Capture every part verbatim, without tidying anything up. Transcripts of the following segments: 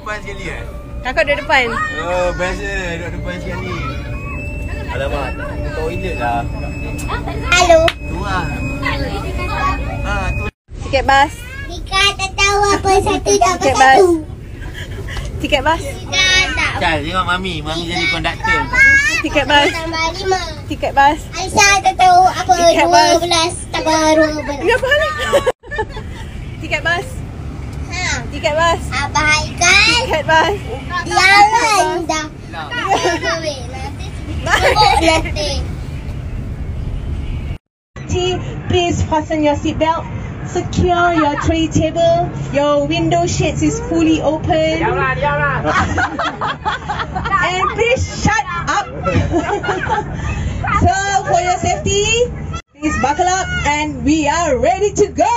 depan sekali eh? Kakak duduk depan. Oh, biasa duduk depan sekali. Alamak, toilet lah. Halo. Tu lah. Ah, tu. Tiket bas. Tika tak tahu apa satu tak apa Tiket bas. satu. Tiket bas. Tika tak. Chal, tengok Mami. Mami jadi konduktor. Tiket bas. Tambah lima. Tiket bas. Aisyah tak tahu apa Tiket dua bas. belas tambah dua belas. Ini apa ni? Tiket bas. Ha. Tiket bas. Abah Haikal. Tiket bas. Jangan dah. Nanti. Oh, nanti. Please fasten your seatbelt. Secure your tray table. Your window shades is fully open. Diamlah, diamlah. And please shut up. So for your safety, please buckle up and we are ready to go.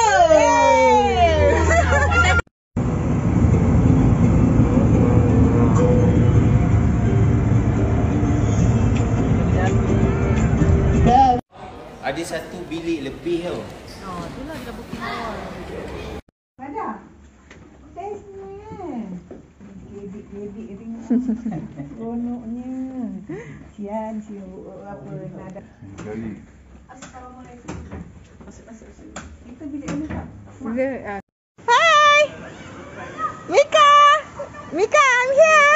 Ada satu bilik lebih tau. Oh, itulah dah booking awal. Ada? Test ni kan? Gedik-gedik tengok. Seronoknya. Cian, cian apa nada. Assalamualaikum. Masuk-masuk. Kita bilik mana tak? Hi! Mika! Mika, I'm here!